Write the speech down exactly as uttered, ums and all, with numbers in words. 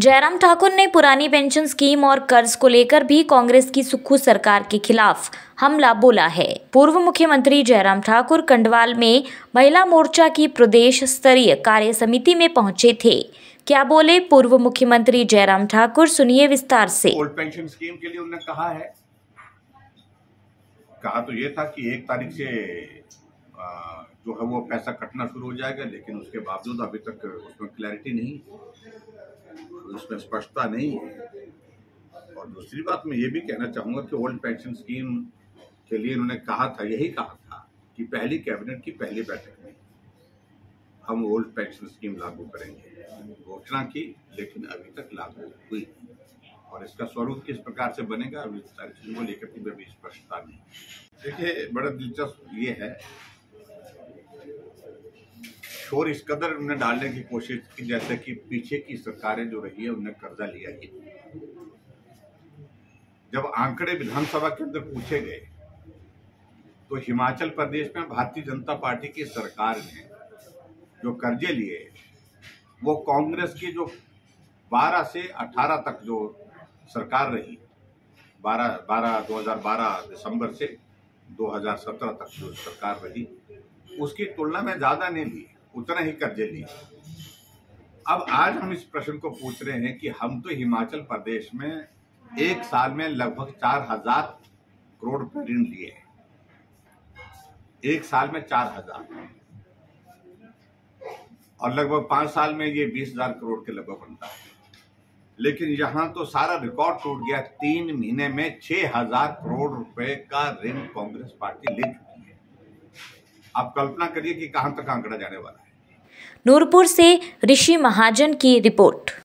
जयराम ठाकुर ने पुरानी pension scheme और कर्ज को लेकर भी कांग्रेस की सुक्खू सरकार के खिलाफ हमला बोला है। पूर्व मुख्यमंत्री जयराम ठाकुर कंडवाल में महिला मोर्चा की प्रदेश स्तरीय कार्य समिति में पहुंचे थे। क्या बोले पूर्व मुख्यमंत्री जयराम ठाकुर, सुनिए विस्तार से। ओल्ड पेंशन स्कीम के लिए उन्होंने कहा है कहा तो ये था कि एक तारीख से आ, जो है वो पैसा कटना शुरू हो जाएगा, लेकिन उसके बावजूद अभी तक उसमें क्लैरिटी नहीं, उसमें स्पष्टता नहीं है। और दूसरी बात मैं ये भी कहना चाहूँगा कि ओल्ड पेंशन स्कीम के लिए उन्होंने कहा था, यही कहा था कि पहली कैबिनेट की पहली बैठक में हम ओल्ड पेंशन स्कीम लागू करेंगे, घोषणा की, लेकिन अभी तक लागू हुई और इसका स्वरूप किस प्रकार से बनेगा अभी सारी चीजों को लेकर के भी स्पष्टता नहीं। देखिए, बड़ा दिलचस्प ये है, शोर इस कदर उन्हें डालने की कोशिश की जैसे कि पीछे की सरकारें जो रही है उन्हें कर्जा लिया ही। जब आंकड़े विधानसभा के अंदर पूछे गए तो हिमाचल प्रदेश में भारतीय जनता पार्टी की सरकार ने जो कर्जे लिए वो कांग्रेस की जो बारह से अठारह तक जो सरकार रही, बारह बारह दो हज़ार बारह दिसंबर से दो हज़ार सत्रह तक जो सरकार रही उसकी तुलना में ज्यादा नहीं ली, उतना ही कर्जे लिए। अब आज हम इस प्रश्न को पूछ रहे हैं कि हम तो हिमाचल प्रदेश में एक साल में लगभग चार हजार करोड़ रुपए ऋण लिए हैं, एक साल में चार हजार, और लगभग पांच साल में ये बीस हजार करोड़ के लगभग बनता है। लेकिन यहाँ तो सारा रिकॉर्ड टूट गया, तीन महीने में छह हजार करोड़ रुपए का ऋण कांग्रेस पार्टी ले चुकी है। आप कल्पना करिए कि कहां तक आंकड़ा जाने वाला है। नूरपुर से ऋषि महाजन की रिपोर्ट।